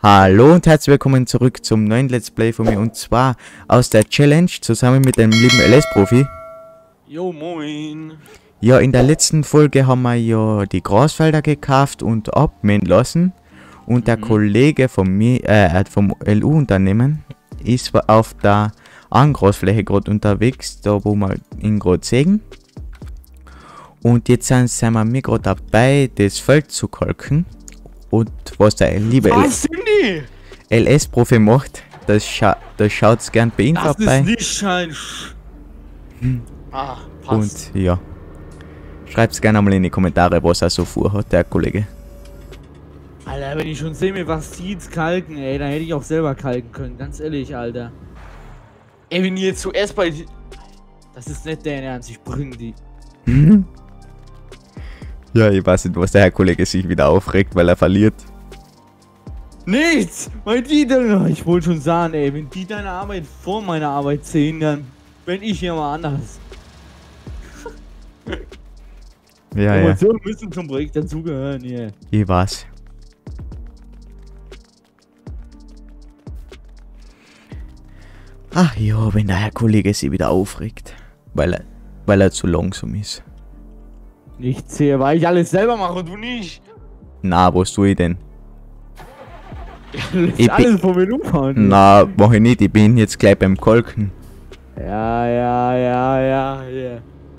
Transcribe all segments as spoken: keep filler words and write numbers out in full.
Hallo und herzlich willkommen zurück zum neuen Let's Play von mir, und zwar aus der Challenge zusammen mit dem lieben L S-Profi. Jo, moin. Ja, in der letzten Folge haben wir ja die Grasfelder gekauft und abmähen lassen, und der Mhm. Kollege von mir, äh, vom L U-Unternehmen ist auf der Angrasfläche gerade unterwegs, da wo wir ihn gerade sehen. Und jetzt sind, sind wir mir gerade dabei, das Feld zu kalken. Und was der liebe Was sind die? L S-Profi macht, das, scha das schaut's gern bei ihm Das vorbei. ist nicht ein Sch Ah, passt. Und ja, schreibt's gerne mal in die Kommentare, was er so vorhat, der Kollege. Alter, wenn ich schon sehe, mir was sieht's kalken, ey, dann hätte ich auch selber kalken können, ganz ehrlich, Alter. Ey, wenn die jetzt zuerst bei... Das ist nicht der Ernst, ich bring die. Ja, ich weiß nicht, was der Herr Kollege sich wieder aufregt, weil er verliert. Nichts! Weil die dann... Ich wollte schon sagen, ey, wenn die deine Arbeit vor meiner Arbeit sehen, dann bin ich hier mal anders. Ja, ja, Emotionen müssen zum Projekt dazugehören, hier. ich weiß. Ach ja, wenn der Herr Kollege sich wieder aufregt, weil er, weil er zu langsam ist. Nichts hier, weil ich alles selber mache und du nicht. Na, was tue ich denn? Du lässt Ich bin- alles von mir umfahren. Na, mach ich nicht, ich bin jetzt gleich beim Kalken. Ja, ja, ja, ja, ja.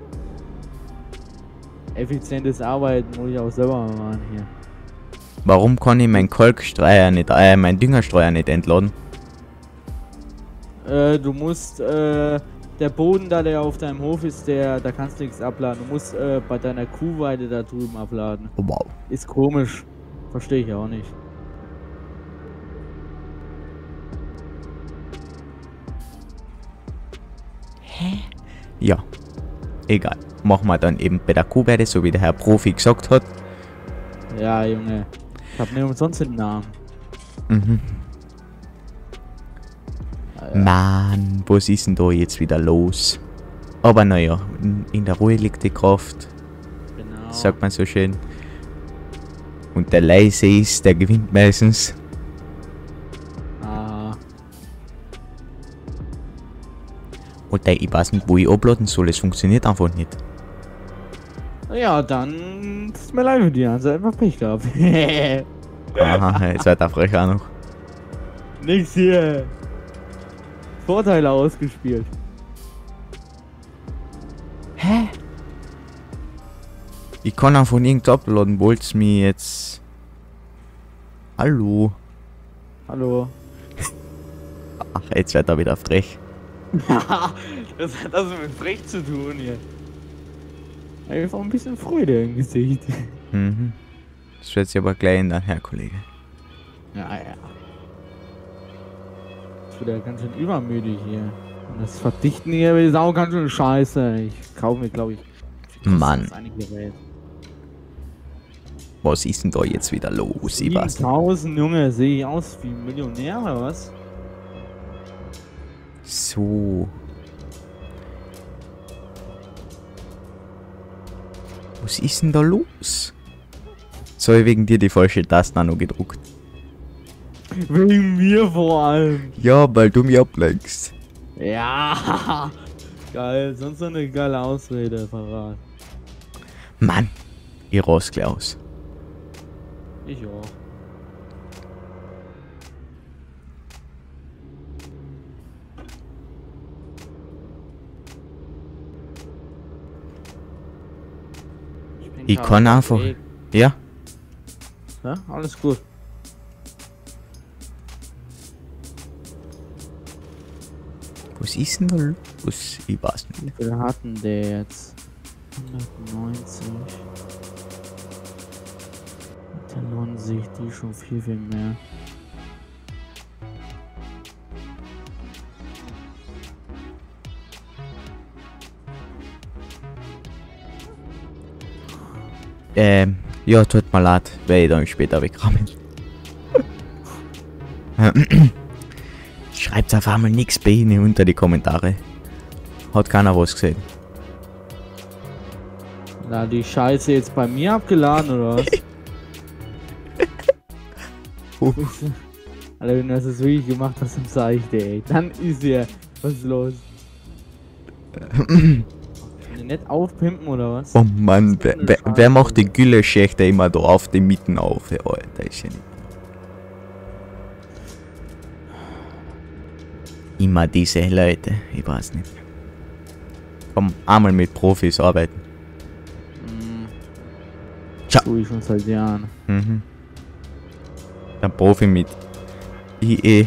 Effizientes Arbeiten muss ich auch selber machen hier. Warum kann ich meinen Kalkstreuer nicht, äh, meinen Düngerstreuer nicht entladen? Äh, du musst, äh, der Boden da, der auf deinem Hof ist, der, da kannst du nichts abladen. Du musst, äh, bei deiner Kuhweide da drüben abladen. Oh, wow. Ist komisch. Verstehe ich auch nicht. Ja, egal. Machen wir dann eben bei der Kuhweide, so wie der Herr Profi gesagt hat. Ja, Junge. Ich hab nicht umsonst den Namen. Mhm. Alter. Mann, was ist denn da jetzt wieder los? Aber naja, in, in der Ruhe liegt die Kraft, Genau. sagt man so schön. Und der leise ist, der gewinnt meistens. Ah, Und der, ich weiß nicht, wo ich uploaden soll, es funktioniert einfach nicht. ja, dann ist mir leid für die, also einfach Pech gehabt. Aha, jetzt wird er frech auch noch. Nix hier. Vorteile ausgespielt. Hä? Ich kann einfach nirgends uploaden, wollt's mir jetzt... Hallo? Hallo. Ach, jetzt wird er wieder frech. Das hat also mit frech zu tun hier. Einfach ein bisschen Freude im Gesicht. Mhm. Das wird sich aber gleich ändern, Herr Kollege. Ja, ja. Ich bin ja ganz schön übermütig hier. Und das Verdichten hier ist auch ganz schön scheiße. Ich kaufe mir, glaube ich, Mann. das eine Gerät. Was ist denn da jetzt wieder los? Ich weiß nicht. siebentausend, Junge, sehe ich aus wie ein Millionär oder was? So. Was ist denn da los? So, ich wegen dir die falsche Taste auch noch gedruckt. Wegen mir vor allem. Ja, weil du mich ablenkst. Ja. Geil, sonst so eine geile Ausrede parat. Mann, ich rast gleich aus. Ich auch. bin Ich gerade kann auf einfach... dem Weg. Ja? Ja, alles gut. Was ist denn da los? Ich weiß Wie nicht. viel hatten der jetzt? hundertneunzig. Da lohnen sich die schon viel, viel mehr. Ähm, ja, tut mir leid, werde ich dann später wegrammen. Schreibt auf einmal nichts bei Ihnen unter die Kommentare. Hat keiner was gesehen. Na, die Scheiße jetzt bei mir abgeladen oder was? Oh. Alter, wenn du das jetzt wirklich gemacht hast, dann sag ich dir, ey. Dann ist ja. Was ist los? Nicht aufpimpen oder was? Oh Mann, wer, wer, wer macht die Gülle-Schächte immer da auf die Mitten auf? Ja, Alter, ist ja nicht. Immer diese Leute, ich weiß nicht. Komm, einmal mit Profis arbeiten. Mhm. Ciao. Tu ich schon seit Jahren. Mhm. Der Profi mit I E.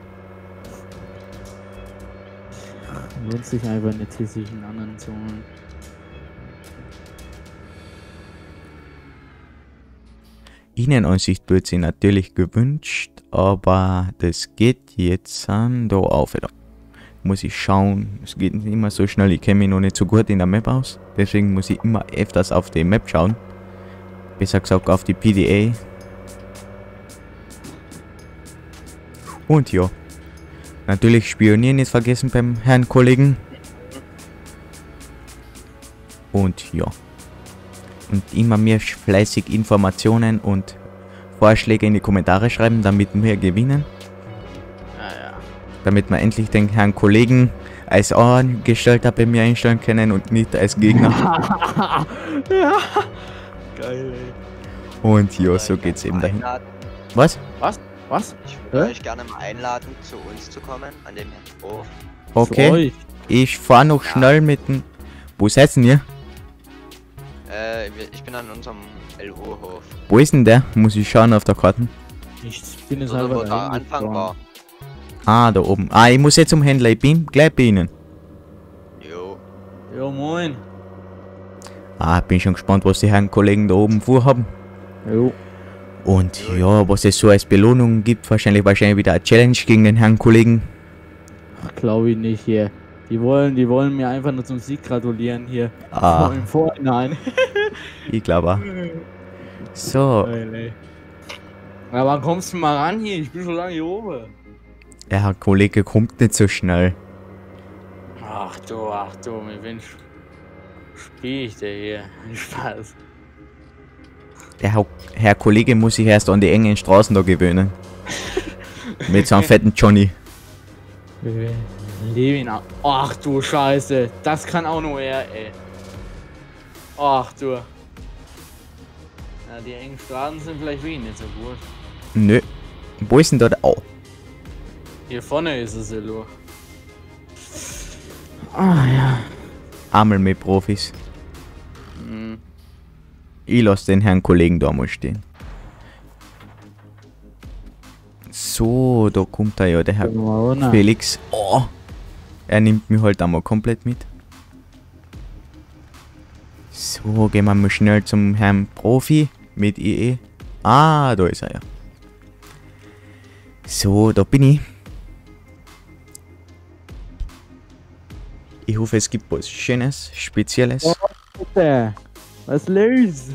Lohnt sich einfach nicht, hier sich einen anderen zu holen. Innenansicht wird sie natürlich gewünscht, aber das geht jetzt an da auf. Da muss ich schauen, es geht nicht immer so schnell, ich kenne mich noch nicht so gut in der Map aus, deswegen muss ich immer öfters auf die Map schauen. Besser gesagt auf die P D A. Und ja, natürlich Spionieren nicht vergessen beim Herrn Kollegen. Und ja. Und immer mehr fleißig Informationen und Vorschläge in die Kommentare schreiben, damit wir gewinnen. Ja, ja. Damit wir endlich den Herrn Kollegen als Angestellter bei mir einstellen können und nicht als Gegner. Ja. Geil, ey. Und ja, so geht's eben dahin. Einladen. Was? Was? Was? Ich würde Hä? euch gerne mal einladen, zu uns zu kommen, an dem Hof. Für Okay, euch. ich fahr noch Ja. schnell mit dem... Wo seid ihr? Äh, wir- ich bin an unserem L O-Hof. Wo ist denn der? Muss ich schauen auf der Karte. Ich bin jetzt Oder wo einfach der dahin Anfang gefahren. war. Ah, da oben. Ah, ich muss jetzt zum Händler. Ich bin gleich bei Ihnen. Jo. Jo, moin. Ah, bin schon gespannt, was die Herren Kollegen da oben vorhaben. Jo. Und ja, was es so als Belohnung gibt, wahrscheinlich wahrscheinlich wieder eine Challenge gegen den Herrn Kollegen. Glaube ich nicht hier. Die wollen, die wollen mir einfach nur zum Sieg gratulieren hier. Ah, Im Vorhinein. ich glaube auch. So, Geil, ey. Ja, wann kommst du mal ran hier? Ich bin schon lange hier oben. der Herr Kollege kommt nicht so schnell. Ach du, ach du, mit wem spiel ich denn hier? Spaß. Der Herr, Herr Kollege muss sich erst an die engen Straßen da gewöhnen. Mit so einem fetten Johnny. Levin, ach du Scheiße. Das kann auch nur er, ey. Ach du. Ja, die engen Straßen sind vielleicht wirklich nicht so gut. Nö. Wo ist denn da der... Oh. Hier vorne ist es ja nur. Ah ja. Einmal mit Profis. Hm. Ich lasse den Herrn Kollegen da mal stehen. So, da kommt er ja, der Herr Corona. Felix. Oh. Er nimmt mich halt einmal komplett mit. So, gehen wir mal schnell zum Herrn Profi mit I E. Ah, da ist er ja. So, da bin ich. Ich hoffe, es gibt was Schönes, Spezielles. Oh. Bitte. Was los?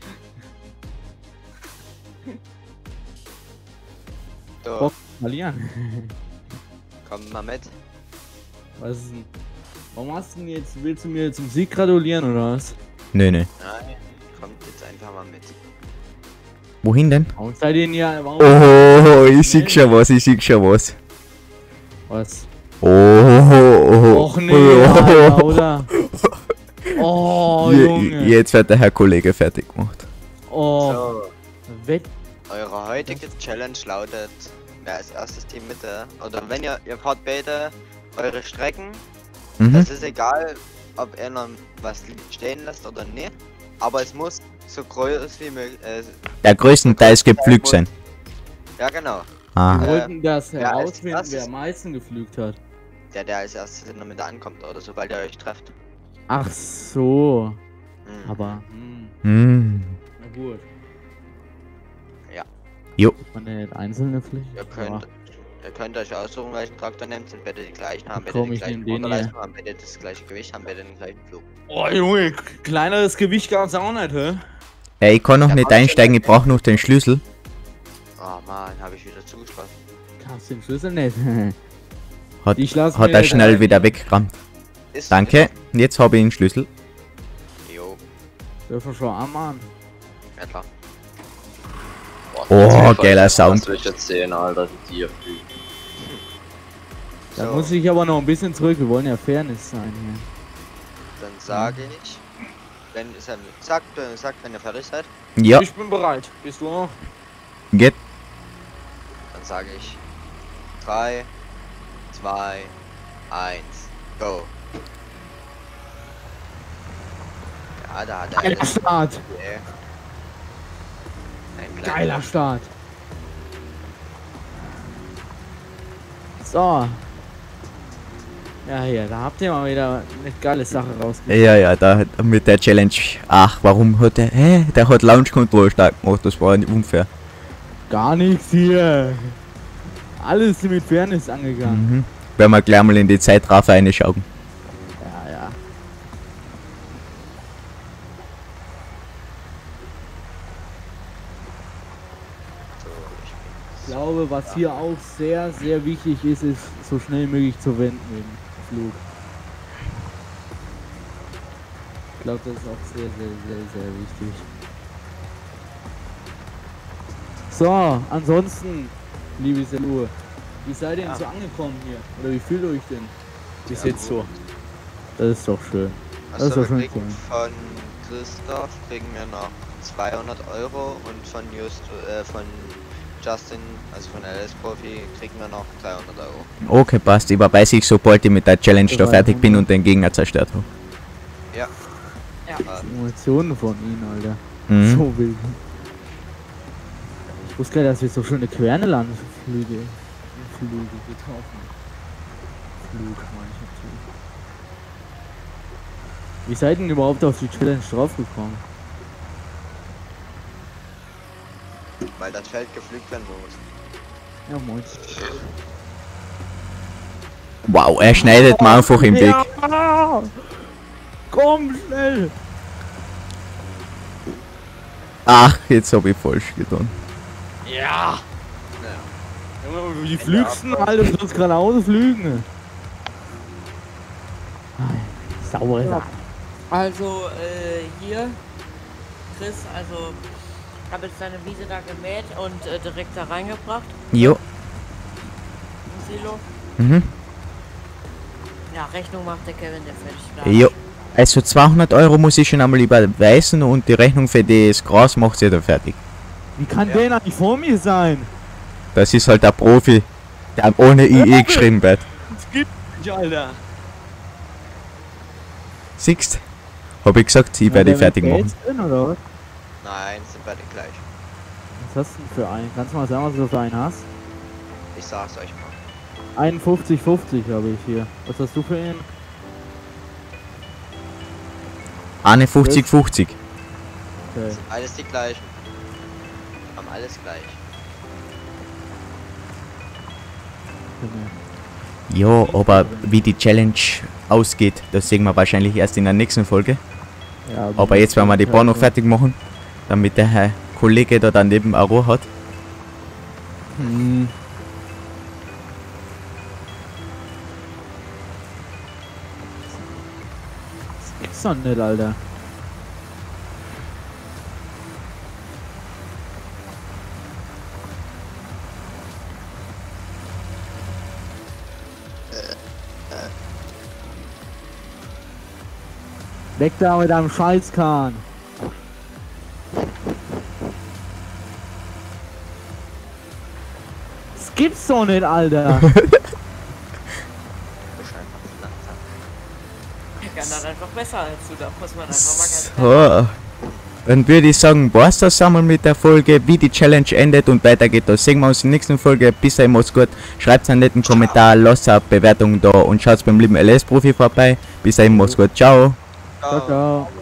So, Bock verlieren. komm mal mit. Was ist denn? Warum hast du denn jetzt, willst du mir zum Sieg gratulieren oder was? Nö, nö. Nein, kommt jetzt einfach mal mit. Wohin denn? Warum seid ihr denn ja, warum? Oh, ich sehe schon was, ich sehe schon was. Was? Oh, oh, Och nee, Alter, oder? Oh, Je- Junge. Jetzt wird der Herr Kollege fertig gemacht. Oh, So, Wett. eure heutige Challenge lautet, wer als erstes die Mitte, oder wenn ihr, ihr fahrt beide eure Strecken, Mhm. das ist egal, ob einer was stehen lässt oder nicht, aber es muss so groß wie möglich, äh, Der größtenteils gepflügt sein. ja genau, Wir Ah, Äh, wollten das ja, als herausfinden, erstes- wer am meisten gepflügt hat. der der als erstes in der Mitte ankommt oder sobald ihr euch trefft. Ach so. Mhm. Aber, hm, hm. na gut. Ja. Jo. Ist man denn nicht einzelne Pflicht? Ihr könnt, ihr könnt euch aussuchen, welchen Traktor nehmt, sind beide die gleichen, haben beide Komm, die ich gleichen nehm den hier. Motorleistung, haben beide das gleiche Gewicht, haben beide den gleichen Flug. Oh, Junge, kleineres Gewicht gab's auch nicht, hä? Ey, ich kann noch Ja, nicht mach schon einsteigen, ich mal. brauche noch den Schlüssel. Oh man, habe ich wieder zugeschlossen. Gab's den Schlüssel nicht. Hat, Ich lass hat mir er jetzt schnell ein- wieder weggerammt. Ist Danke, jetzt habe ich den Schlüssel. Jo, Dürfen wir schon anmachen. ja klar. Oh, geiler Sound. Das will ich jetzt sehen, Alter, die Tiere fliegen. Da So, muss ich aber noch ein bisschen zurück. Wir wollen ja Fairness sein hier. dann sage ich, wenn es sagt, äh, sagt, wenn ihr fertig seid, Ja, Ich bin bereit. Bist du auch? geht. dann sage ich drei, zwei, eins, go. Ja, da hat er Geiler alles. Start. Yeah. Ein kleiner- Geiler Start. So. Ja, hier, da habt ihr mal wieder eine geile Sache rausgekriegt. Ja, ja, da hat- mit der Challenge. Ach, warum hat der. Hä? Der hat Launch Control stark gemacht, das war nicht unfair. Gar nichts hier. Alles mit Fairness angegangen. Mhm. Werden wir gleich mal in die Zeitraffer reinschauen. Ja, ja. So, ich Ich glaube, was hier auch sehr, sehr wichtig ist, ist so schnell möglich zu wenden im Flug. Ich glaube, das ist auch sehr, sehr, sehr, sehr wichtig. So, ansonsten, liebe Selur, wie seid ihr denn Ja. so angekommen hier? Oder wie fühlt ihr euch denn bis Ja, jetzt so? Das ist doch schön. Das ist Also doch wir schön. kriegen von Christoph kriegen wir noch zweihundert Euro und von Just, äh, von Justin, also von L S Profi, kriegen wir noch dreihundert Euro. Okay, passt. Überweise ich, sobald ich mit der Challenge da Überweisung. fertig bin und den Gegner zerstört habe. Ja. Ja. Äh, Emotionen von ihnen, Alter. Mhm. So wild. Ich wusste gar nicht, dass wir so schöne Quernelandflüge Flüge getroffen. Flug, meine ich natürlich. Wie seid ihr denn überhaupt auf die Challenge draufgekommen? weil das Feld gepflügt werden muss. Ja, moin. Wow, er schneidet mir einfach im Weg. Ja! Komm, schnell! Ach, jetzt habe ich falsch getan. Ja! Ja. Junge, wie flügst du, Alter? Du sollst geradeaus flügen. Saubere Sache. Also, äh, hier, Chris, also, habe jetzt deine Wiese da gemäht und äh, direkt da reingebracht, Jo. im Silo. Mhm. Ja, Rechnung macht der Kevin, der fertig bleibt. Jo. Also zweihundert Euro muss ich schon einmal überweisen und die Rechnung für das Gras macht sie dann fertig. Wie kann Ja. der noch nicht vor mir sein? Das ist halt der Profi, der ohne I E geschrieben wird. Das gibt nicht, Alter. Siehst? Hab ich gesagt, ich werde die fertig machen. Drin, oder was? Nein, sind beide gleich. Was hast du denn für einen? Kannst du mal sagen, was du für einen hast? Ich sag's euch mal. einundfünfzig fünfzig habe ich hier. Was hast du für einen? einundfünfzig fünfzig. Okay. Sind alles die gleichen. Haben alles gleich. Ja, aber wie die Challenge ausgeht, das sehen wir wahrscheinlich erst in der nächsten Folge. Ja, Aber jetzt werden wir die Bar noch fertig machen, damit der Herr Kollege da daneben auch Ruhe hat. Hm. Das gibt's doch nicht, Alter. Weg da mit deinem Scheißkahn. Das gibt's doch nicht, Alter. Das ist einfach zu langsam. Der kann dann einfach besser als du, da muss man einfach mal ganz So. Dann würde ich sagen, war's das einmal mit der Folge, wie die Challenge endet und weiter geht. Das sehen wir uns in der nächsten Folge. Bis dahin, macht's gut. Schreibt einen netten Kommentar, lasst eine Bewertung da und schaut beim lieben L S Profi vorbei. Bis dahin, macht's gut. Ciao. Ciao, ciao.